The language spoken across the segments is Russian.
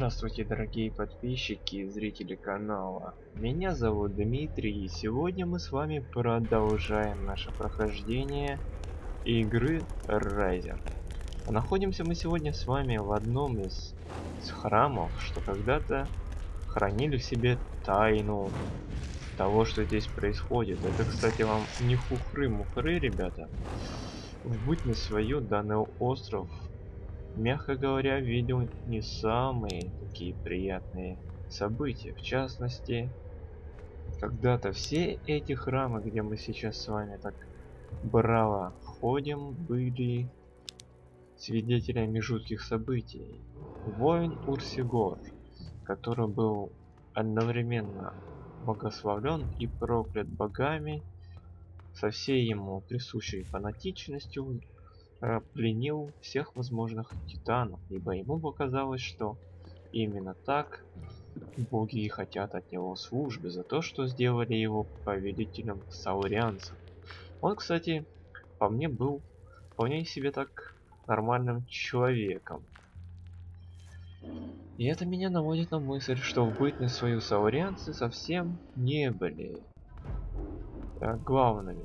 Здравствуйте, дорогие подписчики и зрители канала. Меня зовут Дмитрий, и сегодня мы с вами продолжаем наше прохождение игры Ryzen. Находимся мы сегодня с вами в одном из храмов, что когда-то хранили в себе тайну того, что здесь происходит. Это, кстати, вам не хухры-мухры, ребята. В бытность свою данный остров, мягко говоря, видел не самые такие приятные события. В частности, когда-то все эти храмы, где мы сейчас с вами так браво ходим, были свидетелями жутких событий. Воин Урсигор, который был одновременно благословлен и проклят богами, со всей ему присущей фанатичностью, пленил всех возможных титанов, ибо ему показалось, что именно так боги и хотят от него службы за то, что сделали его повелителем саурианцев. Он, кстати, по мне был вполне себе так нормальным человеком. И это меня наводит на мысль, что в бытность свою саурианцы совсем не были главными.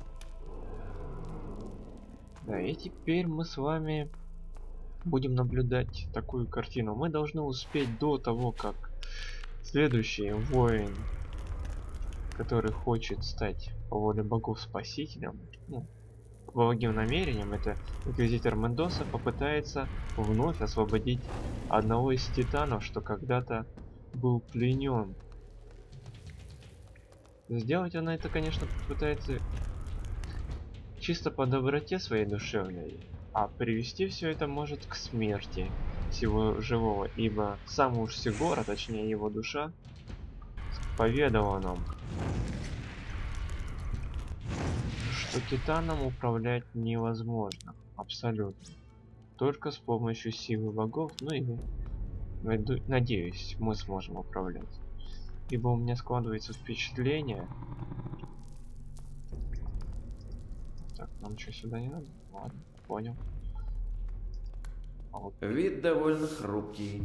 Да, и теперь мы с вами будем наблюдать такую картину. Мы должны успеть до того, как следующий воин, который хочет стать по воле богов спасителем, ну, по благим намерениям, это инквизитор Мендоса, попытается вновь освободить одного из титанов, что когда-то был пленен. Сделать она это, конечно, попытается чисто по доброте своей душевной, а привести все это может к смерти всего живого, ибо сам Урсигор, а точнее его душа, поведала нам, что титаном управлять невозможно, абсолютно, только с помощью силы богов, ну и надеюсь, мы сможем управлять, ибо у меня складывается впечатление. Так, нам что, сюда не надо? Ладно, понял. Вид довольно хрупкий.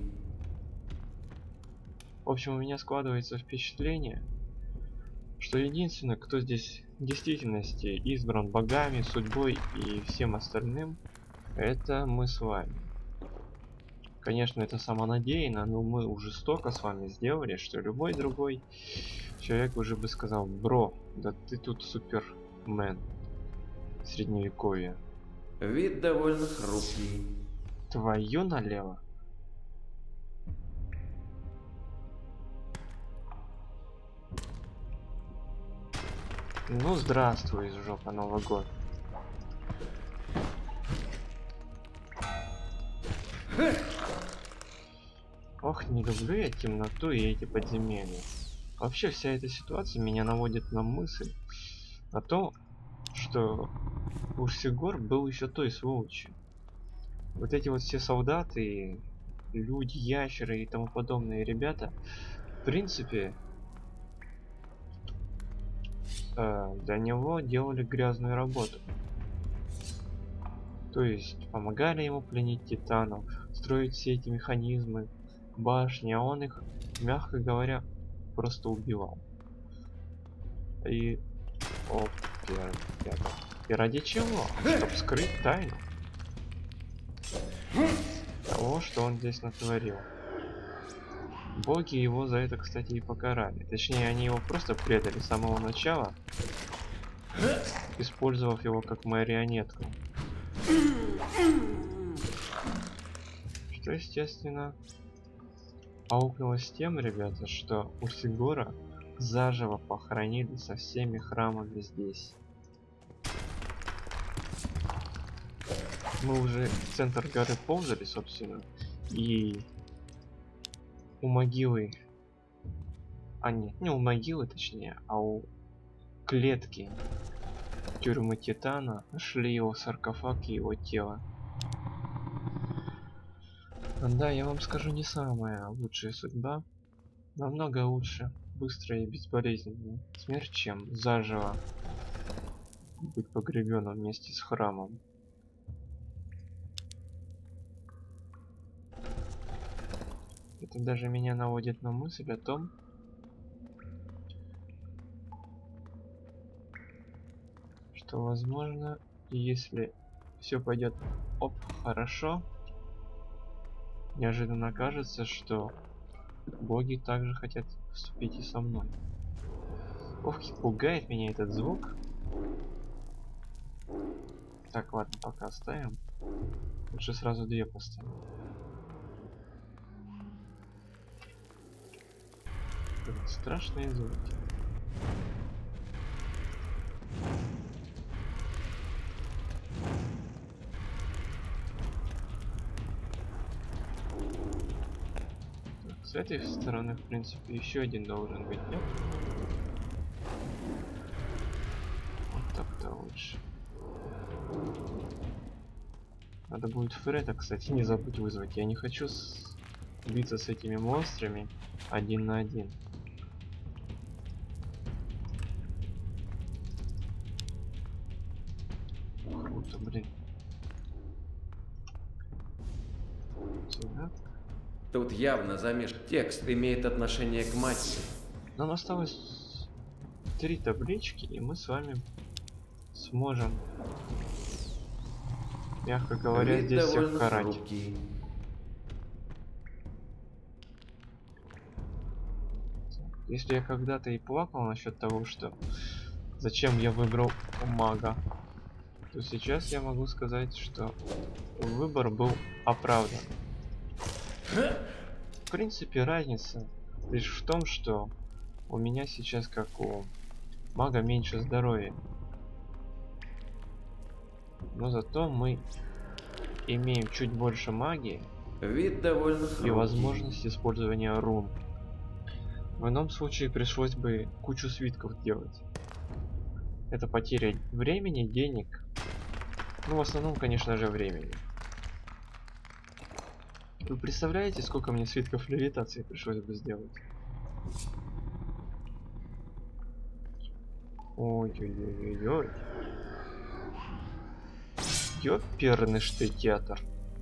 В общем, у меня складывается впечатление, что единственный, кто здесь в действительности избран богами, судьбой и всем остальным, это мы с вами. Конечно, это самонадеянно, но мы уже столько с вами сделали, что любой другой человек уже бы сказал: бро, да ты тут супермен средневековья. Вид довольно хрупкий. Твою налево. Ну здравствуй, жопа, Новый год. Ох, не люблю я темноту и эти подземелья. Вообще вся эта ситуация меня наводит на мысль о том, что Урсигор был еще той сволочью. Вот эти вот все солдаты, люди, ящеры и тому подобные ребята, в принципе, для него делали грязную работу. То есть помогали ему пленить титанов, строить все эти механизмы, башни, а он их, мягко говоря, просто убивал. И и ради чего? Чтобы скрыть тайну того, что он здесь натворил. Боги его за это, кстати, и покарали. Точнее, они его просто предали с самого начала, использовав его как марионетку. Что, естественно, аукнулось тем, ребята, что Урсигора заживо похоронили со всеми храмами здесь. Мы уже в центр горы ползали, собственно, и у могилы, не у могилы, точнее, а у клетки тюрьмы Титана нашли его саркофаг и его тело. Да, я вам скажу, не самая лучшая судьба, намного лучше, быстрая и безболезненная смерть, чем заживо быть погребенным вместе с храмом. Это даже меня наводит на мысль о том, что возможно, если все пойдет хорошо, неожиданно кажется, что боги также хотят вступить и со мной. Ох, пугает меня этот звук. Так, ладно, пока оставим. Лучше сразу 2 поставим. Страшные звуки. Так, с этой стороны, в принципе, еще один должен быть, нет? Вот так-то лучше. Надо будет Фреда, кстати, не забудь вызвать. Я не хочу биться с этими монстрами 1 на 1. Круто, блин. Сюда. Тут явно текст имеет отношение к матери. Нам осталось 3 таблички, и мы с вами сможем, мягко говоря, Вид здесь всех довольно карать. хрупкий. Если я когда-то и плакал насчет того, что зачем я выбрал мага, то сейчас я могу сказать, что выбор был оправдан. В принципе, разница лишь в том, что у меня сейчас, как у мага, меньше здоровья. Но зато мы имеем чуть больше магии Вид довольно хрупкий. и возможность использования рун. В ином случае пришлось бы кучу свитков делать. Это потеря времени, денег. Ну, в основном, конечно же, времени. Вы представляете, сколько мне свитков левитации пришлось бы сделать? Ой-ой-ой-ой-ой. Ёперный ж ты театр.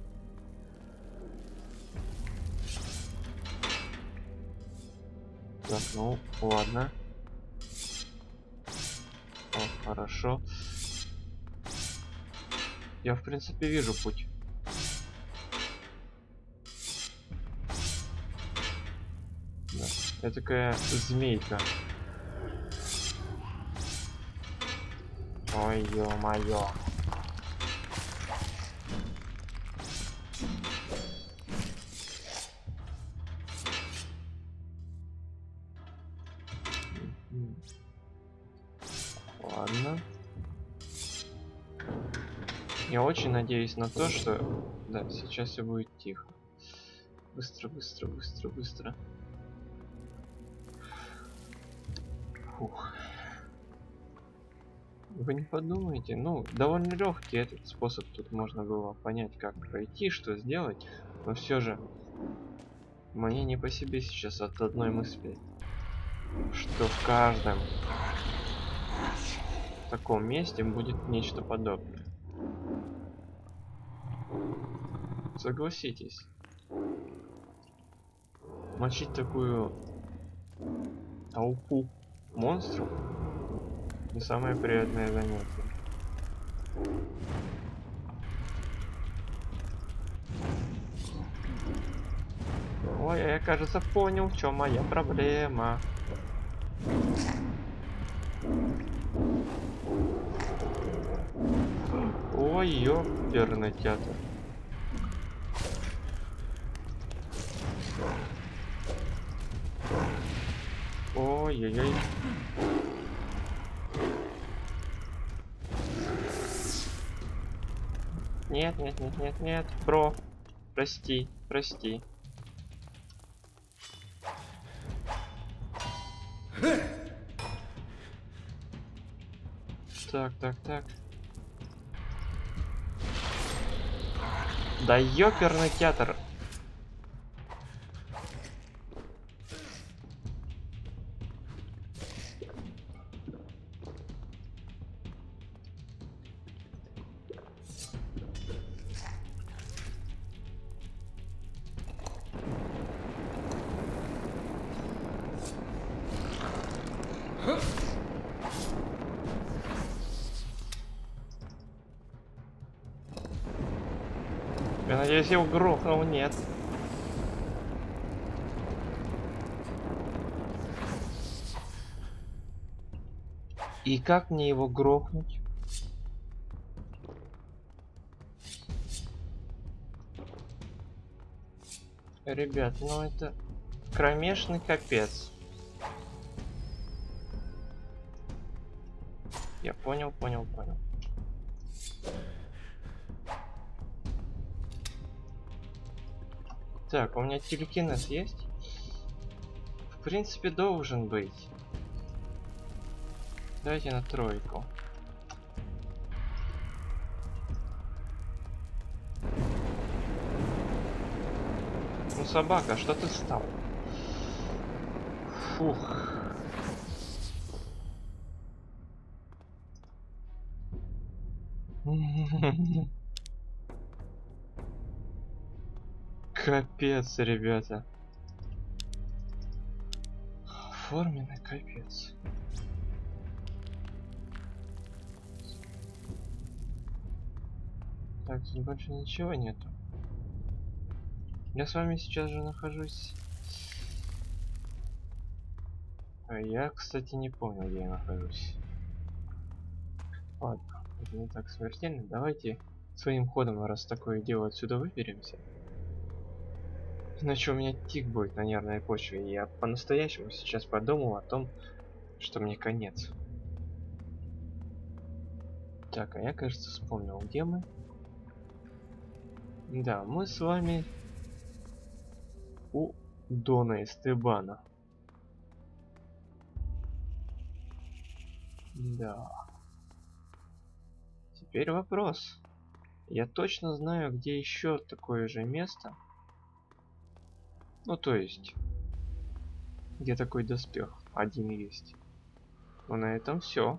Так, ну, ладно. О, хорошо. Я, в принципе, вижу путь. Да. Это такая змейка. Ой, ё-моё. Ладно. Я очень надеюсь на то, что... Да, сейчас все будет тихо. Быстро, быстро, быстро, быстро. Фух. Вы не подумайте, ну, довольно легкий этот способ, тут можно было понять, как пройти, что сделать, но все же мне не по себе сейчас от одной мысли, что в каждом таком месте будет нечто подобное. Согласитесь, мочить такую толпу монстров не самое приятное занятие. Ой, я, кажется, понял, в чем моя проблема. Ой, ёперный театр. Ой-ой-ой. Нет, нет, нет, нет, нет, бро. Прости, прости. Так, так, так. Да ёперный театр. Я надеюсь, я его грохнул, нет. И как мне его грохнуть? Ребят, ну это кромешный капец. Я понял. Так, у меня телекинез есть? В принципе, должен быть. Давайте на тройку. Ну, собака, что ты стал? Фух. Капец, ребята. Форменный капец. Так, тут больше ничего нету. Я с вами сейчас же нахожусь. А я, кстати, не помню, где я нахожусь. Ладно, это не так смертельно. Давайте своим ходом, раз такое дело, отсюда выберемся. Иначе у меня тик будет на нервной почве. И я по-настоящему сейчас подумал о том, что мне конец. Так, а я, кажется, вспомнил, где мы. Да, мы с вами у Дона Эстебана. Да. Теперь вопрос. Я точно знаю, где еще такое же место. Ну, то есть, где такой доспех один есть. Но на этом все.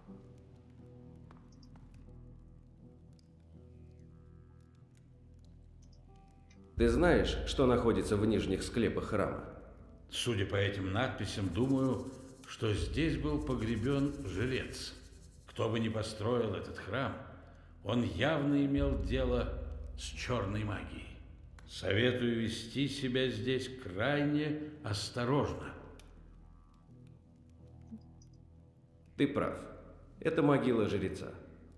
Ты знаешь, что находится в нижних склепах храма? Судя по этим надписям, думаю, что здесь был погребен жрец. Кто бы ни построил этот храм, он явно имел дело с черной магией. Советую вести себя здесь крайне осторожно. Ты прав. Это могила жреца.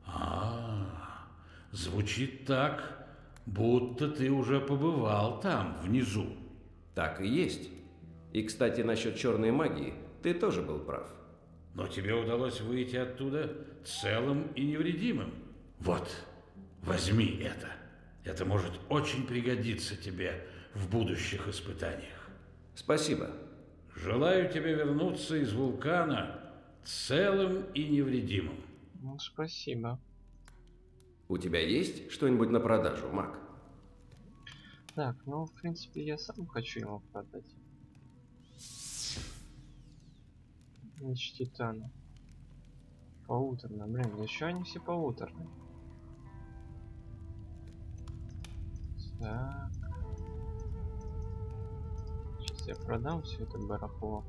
Звучит так, будто ты уже побывал там, внизу. Так и есть. И, кстати, насчет черной магии, ты тоже был прав. Но тебе удалось выйти оттуда целым и невредимым. Вот, возьми это. Это может очень пригодиться тебе в будущих испытаниях. Спасибо. Желаю тебе вернуться из вулкана целым и невредимым. Ну, спасибо. У тебя есть что-нибудь на продажу, маг? Так, ну, в принципе, я сам хочу его продать. Меч Титана. Полуторно, блин, еще они все полуторные. Так. Сейчас я продам все это барахло.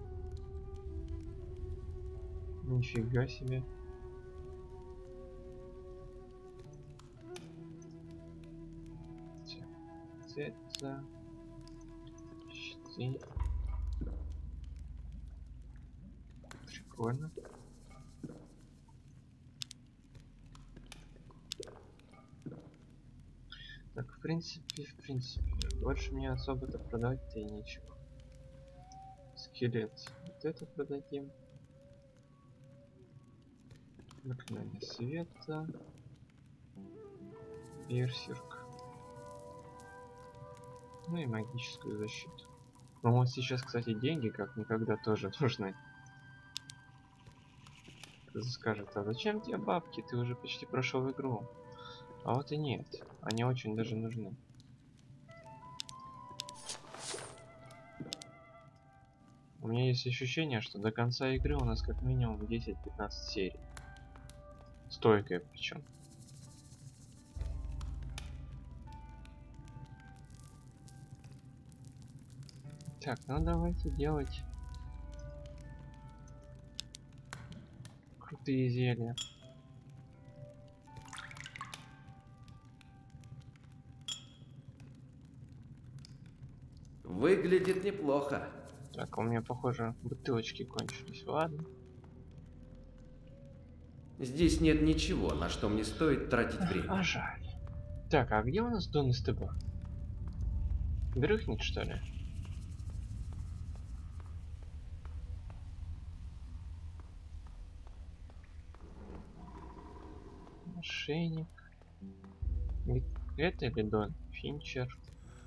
Нифига себе. Это 4. Прикольно. Так, в принципе, больше мне особо-то продать-то и нечего. Скелет. Вот это продадим. Заклинание света. Берсерк. Ну и магическую защиту. Но вот сейчас, кстати, деньги как никогда тоже нужны. Кто-то скажет, а зачем тебе бабки? Ты уже почти прошел игру. А вот и нет. Они очень даже нужны. У меня есть ощущение, что до конца игры у нас как минимум 10-15 серий. Стойкая причем. Так, ну давайте делать крутые зелья. Выглядит неплохо. Так, у меня, похоже, бутылочки кончились. Ладно. Здесь нет ничего, на что мне стоит тратить А время. жаль. Так, а где у нас Дон Эстебан? Дрыхнет, что ли? Мошенник. Ведь это ли Дон Финчер?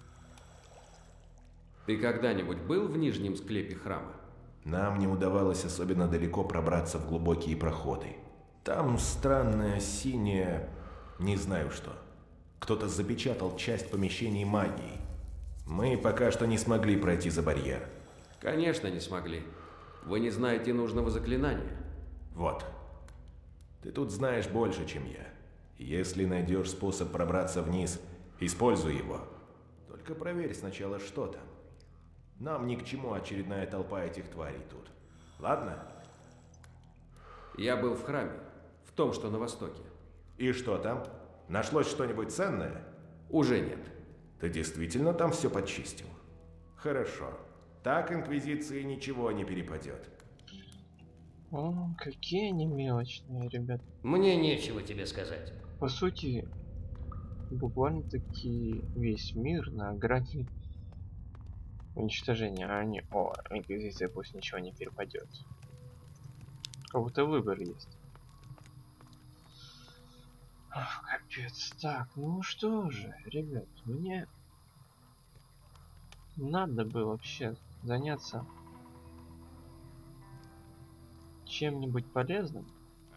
Ты когда-нибудь был в нижнем склепе храма? Нам не удавалось особенно далеко пробраться в глубокие проходы. Там странное синее... не знаю что. Кто-то запечатал часть помещений магией. Мы пока что не смогли пройти за барьер. Конечно, не смогли. Вы не знаете нужного заклинания. Вот. Ты тут знаешь больше, чем я. Если найдешь способ пробраться вниз, используй его. Только проверь сначала, что там. Нам ни к чему очередная толпа этих тварей тут. Ладно? Я был в храме, в том, что на востоке. И что там? Нашлось что-нибудь ценное? Уже нет. Ты действительно там все подчистил? Хорошо. Так Инквизиции ничего не перепадет. О, какие они мелочные, ребят. Мне нечего тебе сказать. По сути, буквально-таки весь мир на грани уничтожения. А они... О, Инквизиция пусть ничего не перепадет. Как будто выбор есть. Ах, капец. Так, ну что же, ребят, мне надо было вообще заняться чем-нибудь полезным.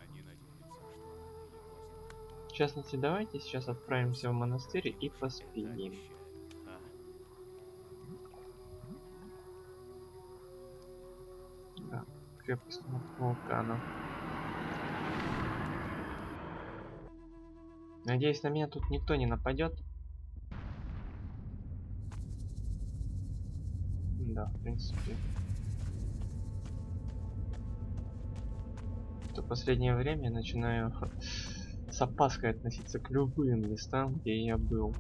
В частности, давайте сейчас отправимся в монастырь и поспим. Да, крепость вулкана. Надеюсь, на меня тут никто не нападет. Да, в принципе. В последнее время я начинаю с опаской относиться к любым местам, где я был.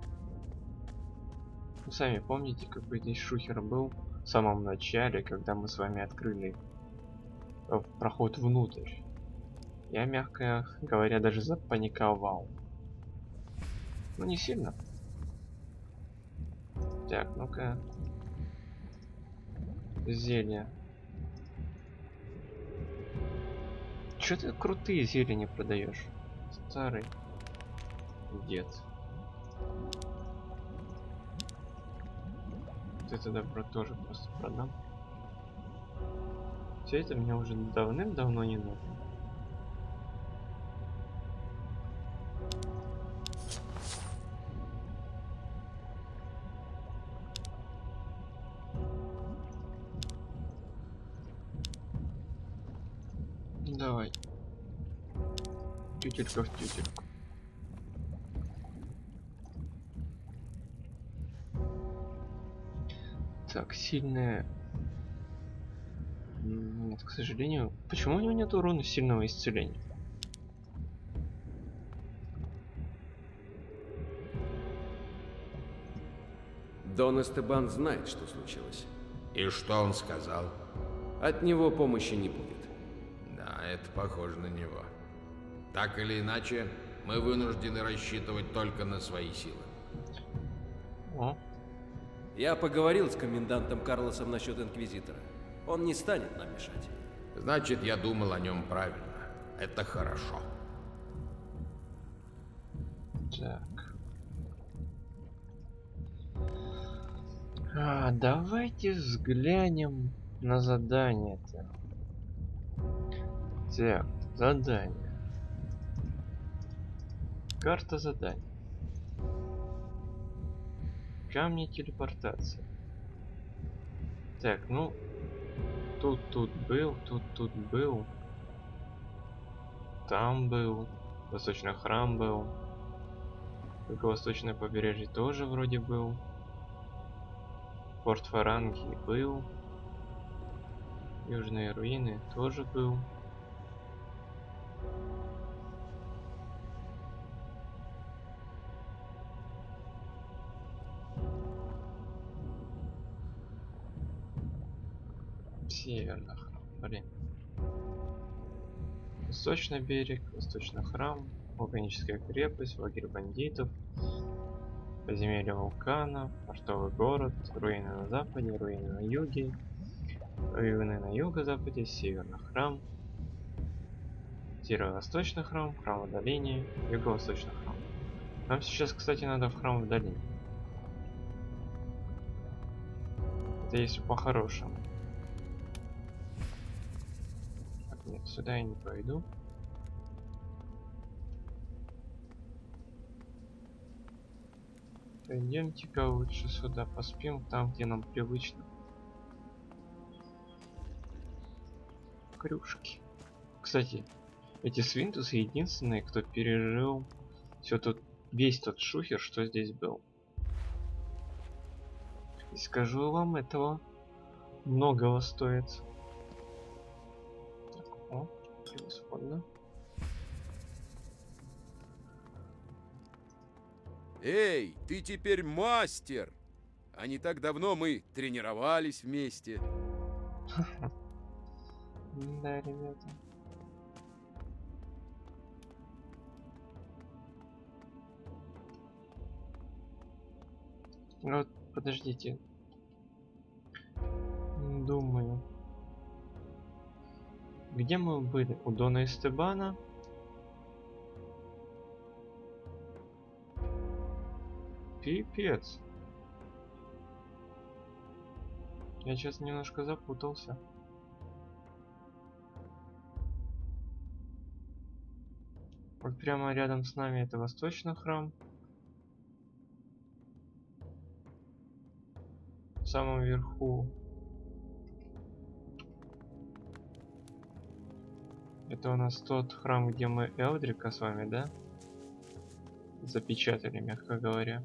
Вы сами помните, какой здесь шухер был в самом начале, когда мы с вами открыли проход внутрь. Я, мягко говоря, даже запаниковал. Ну, не сильно. Так, ну-ка. Зелья. Чё ты крутые зелья не продаешь? Старый дед. Вот это добро тоже просто продам. Все это мне уже давным-давно не нужно. Давай. Тютелька в тютельку. Так, сильная... Нет, к сожалению. Почему у него нет урона сильного исцеления? Дон Эстебан знает, что случилось. И что он сказал? От него помощи не будет. Да, это похоже на него. Так или иначе, мы вынуждены рассчитывать только на свои силы. О, Я поговорил с комендантом Карлосом насчет Инквизитора. Он не станет нам мешать. Значит, я думал о нем правильно. Это хорошо. так. Давайте взглянем на задание-то. Так, задание. Карта заданий. Камни телепортации. Так, ну, тут был, тут был. Там был. Восточный храм был. Только восточное побережье тоже вроде был. Порт Фаранги был. Южные руины тоже был. Северный храм, блин. Восточный берег, восточный храм, вулканическая крепость, лагерь бандитов, подземелье вулкана, портовый город, руины на западе, руины на юге, руины на юго-западе, северный храм, северо-восточный храм, храм в долине, юго-восточный храм. Нам сейчас, кстати, надо в храм в долине. Это если по-хорошему. Так, нет, сюда я не пойду. Пойдемте-ка лучше сюда поспим, там, где нам привычно. Крюшки. Кстати, эти свинтусы единственные, кто пережил все тут, весь тот шухер, что здесь был. И скажу вам, этого многого стоит. Так, о, превосходно. Эй, ты теперь мастер! А не так давно мы тренировались вместе. Да, ребята. Вот, подождите. Думаю. Где мы были? У Дона Эстебана? Пипец. Я сейчас немножко запутался. Вот прямо рядом с нами это восточный храм. В самом верху это у нас тот храм, где мы Элдрика с вами, да? Запечатали, мягко говоря.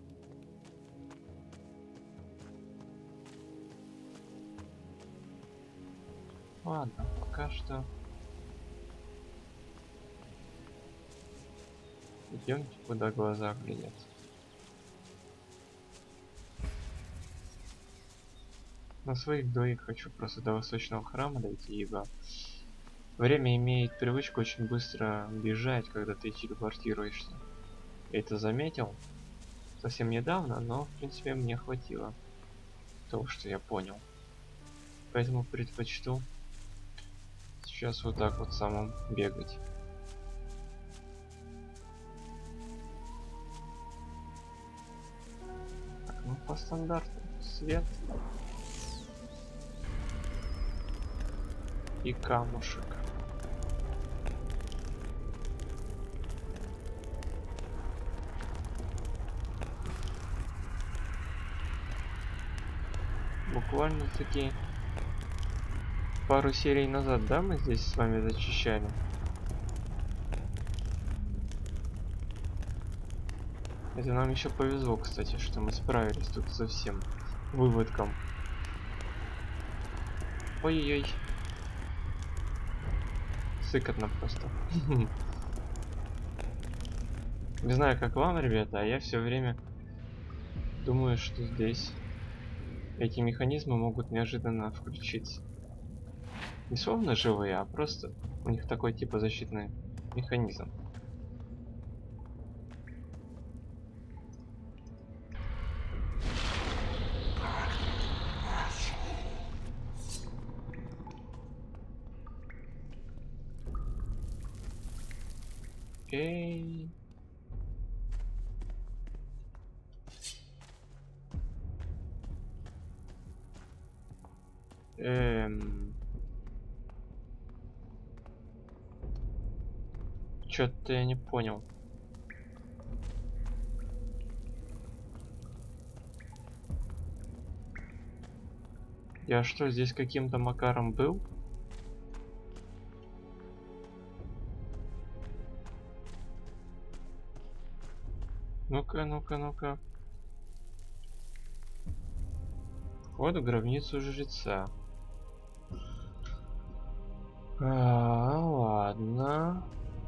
Ладно, пока что идемте, куда глаза глядят. На своих двоих хочу просто до восточного храма дойти, ибо время имеет привычку очень быстро бежать, когда ты телепортируешься. Я это заметил совсем недавно, но в принципе мне хватило того, что я понял. Поэтому предпочту сейчас вот так вот самым бегать. Так, ну по стандарту свет и камушек. Буквально-таки пару серий назад, да, мы здесь с вами зачищали? Это нам еще повезло, кстати, что мы справились тут со всем выводком. Ой-ой-ой. Сыкотно просто. Не знаю, как вам, ребята, а я все время думаю, что здесь эти механизмы могут неожиданно включиться. Не словно живые, а просто у них такой типа защитный механизм. Окей. Чё-то я не понял. Я что, здесь каким-то макаром был? Ну-ка, ну-ка, ну-ка. Вот в гробницу жреца. Ладно.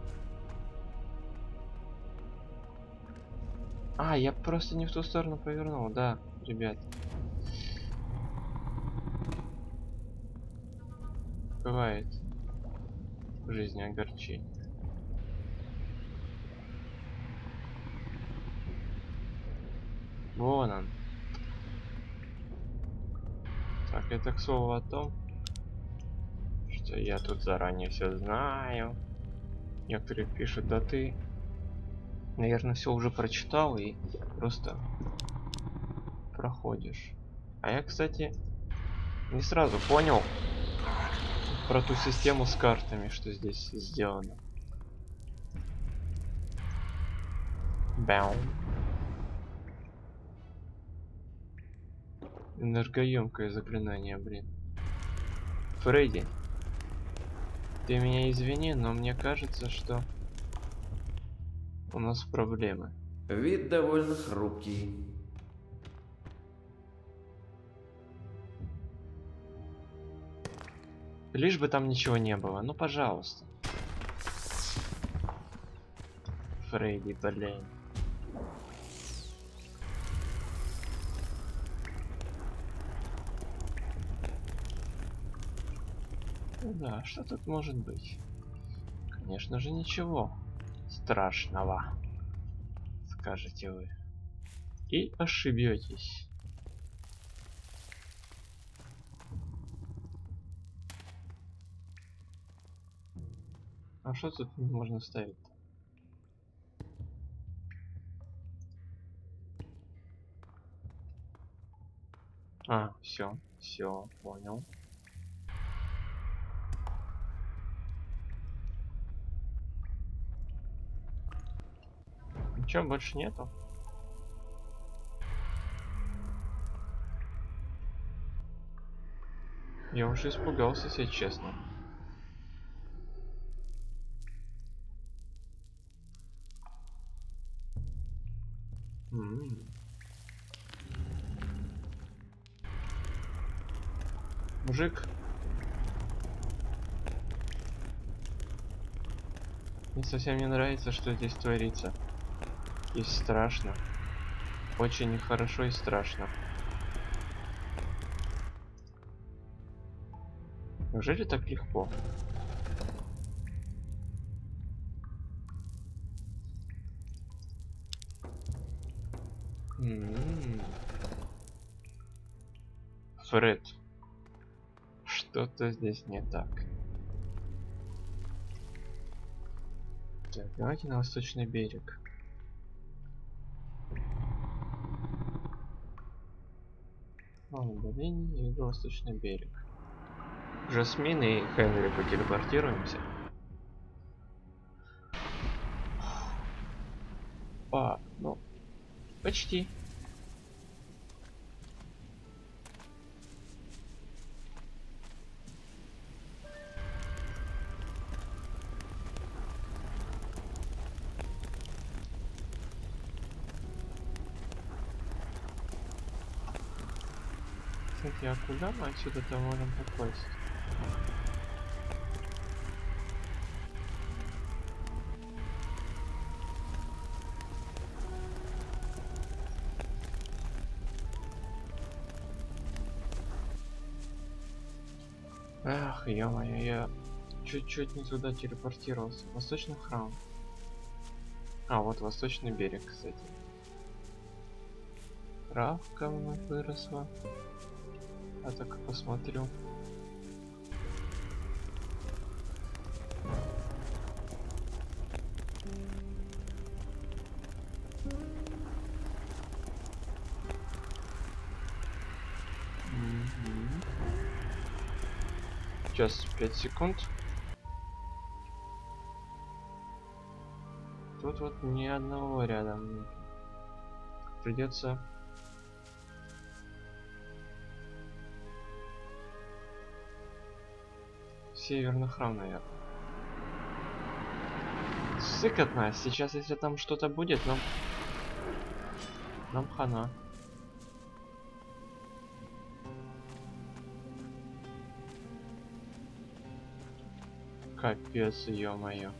Я просто не в ту сторону повернул, да, ребят. Бывает в жизни огорчение. Вон он. Так, это к слову о том, что я тут заранее все знаю. Некоторые пишут, да ты, наверное, все уже прочитал и просто проходишь. А я, кстати, не сразу понял про ту систему с картами, что здесь сделано. Бэум. Энергоемкое заклинание, блин. Фредди, ты меня извини, но мне кажется, что у нас проблемы. Вид довольно хрупкий. Лишь бы там ничего не было, ну пожалуйста. Фредди, блин. Ну да, что тут может быть? Конечно же ничего страшного, скажете вы. И ошибетесь. А что тут можно ставить? А, все, понял. Ничего больше нету. Я уже испугался, если честно. Мужик. Мне совсем не нравится, что здесь творится. Здесь страшно. Очень нехорошо и страшно. Неужели так легко? Фред. Что-то здесь не так. Так, давайте на восточный берег. Удаление и восточный берег. Жасмин и Хенри потелепортируемся. Ну, почти. Кстати, а куда мы отсюда-то можем попасть? Ах, ё-моё, я чуть-чуть не туда телепортировался. Восточный храм. А, вот восточный берег, кстати. Травка вновь выросла. А так посмотрю. Сейчас 5 секунд. Тут вот ни одного рядом. Придется северный храм, наверное. Сыкотно. Сейчас, если там что-то будет, нам хана. Капец, ё-моё.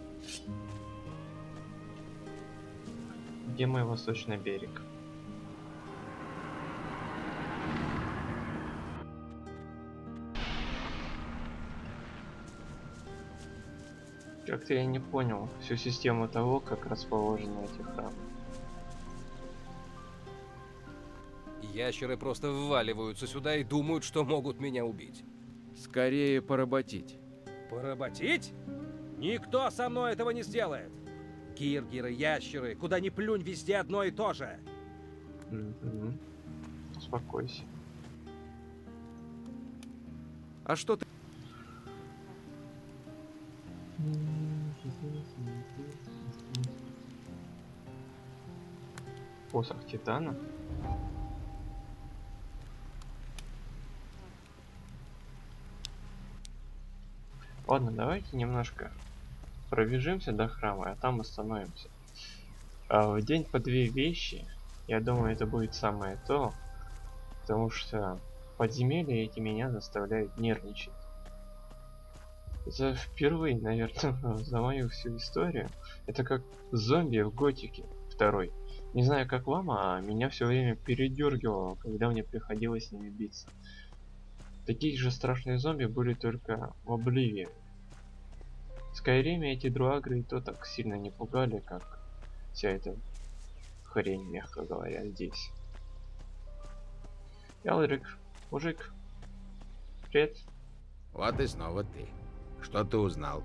Где мой восточный берег? Как-то я не понял всю систему того, как расположены эти храмы. Ящеры просто вваливаются сюда и думают, что могут меня убить. Скорее поработить. Поработить? Никто со мной этого не сделает. Киргеры, ящеры, куда ни плюнь, везде одно и то же. Успокойся. А что ты... Посох Титана. Ладно, давайте немножко пробежимся до храма, а там остановимся. В день по 2 вещи. Я думаю, это будет самое то. Потому что подземелья эти меня заставляют нервничать. Это впервые, наверное, за мою всю историю. Это как зомби в Готике 2. Не знаю, как вам, а меня все время передергивало, когда мне приходилось с ними биться. Такие же страшные зомби были только в Обливии. В Скайриме эти друагры и то так сильно не пугали, как вся эта хрень, мягко говоря, здесь. Ялрик, мужик, привет. Вот и снова ты. Что ты узнал?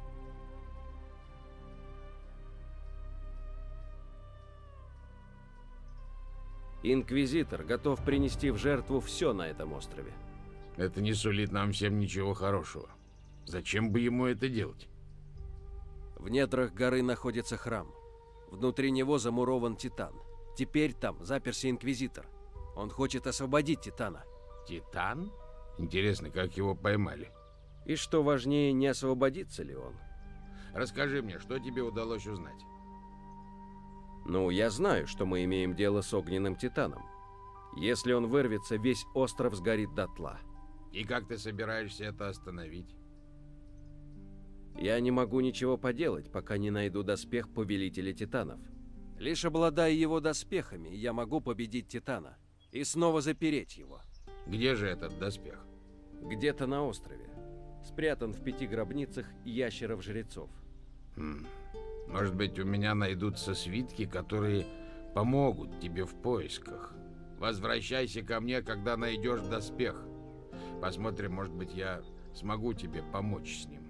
Инквизитор готов принести в жертву все на этом острове. Это не сулит нам всем ничего хорошего. Зачем бы ему это делать? В недрах горы находится храм. Внутри него замурован Титан. Теперь там заперся Инквизитор. Он хочет освободить Титана. Титан? Интересно, как его поймали? И что важнее, не освободится ли он? Расскажи мне, что тебе удалось узнать? Ну, я знаю, что мы имеем дело с огненным Титаном. Если он вырвется, весь остров сгорит дотла. И как ты собираешься это остановить? Я не могу ничего поделать, пока не найду доспех Повелителя Титанов. Лишь обладая его доспехами, я могу победить Титана и снова запереть его. Где же этот доспех? Где-то на острове. Спрятан в 5 гробницах ящеров-жрецов. Может быть, у меня найдутся свитки, которые помогут тебе в поисках. Возвращайся ко мне, когда найдешь доспех. Посмотрим, может быть, я смогу тебе помочь с ним.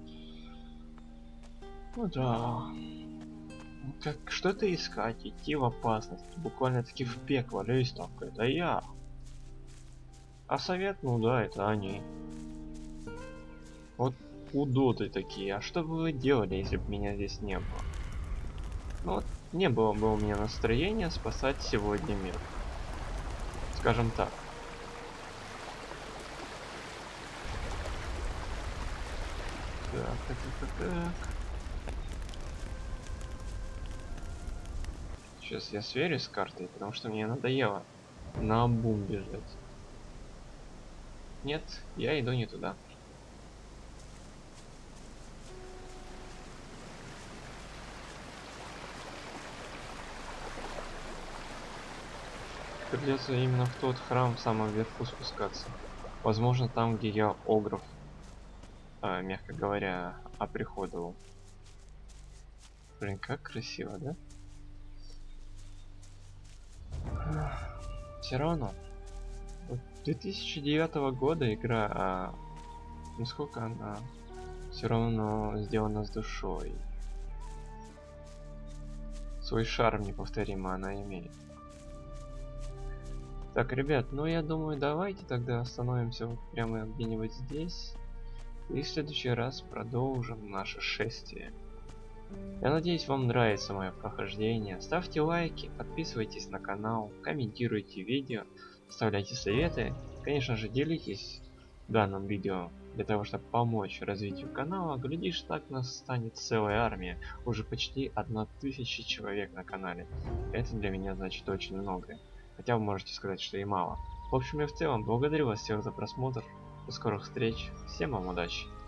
Ну да. Как что-то искать, идти в опасность, буквально-таки в пекло лезть только, это я. А совет, ну да, это они. Вот удоты такие, а что бы вы делали, если бы меня здесь не было? Ну вот, не было бы у меня настроения спасать сегодня мир. Скажем так. Так. Сейчас я сверюсь с картой, потому что мне надоело наобум бежать. Нет, я иду не туда. Придется именно в тот храм в самом верху спускаться. Возможно, там, где я Огров, мягко говоря, оприходовал. Блин, как красиво, да? Все равно. 2009 года игра, насколько она все равно сделана с душой. Свой шарм неповторимо она имеет. Так, ребят, ну я думаю, давайте тогда остановимся вот прямо где-нибудь здесь. И в следующий раз продолжим наше шествие. Я надеюсь, вам нравится мое прохождение. Ставьте лайки, подписывайтесь на канал, комментируйте видео, оставляйте советы. Конечно же, делитесь данным видео для того, чтобы помочь развитию канала. Глядишь, так нас станет целая армия. Уже почти 1000 человек на канале. Это для меня значит очень много. Хотя вы можете сказать, что и мало. В общем и в целом, благодарю вас всех за просмотр. До скорых встреч. Всем вам удачи.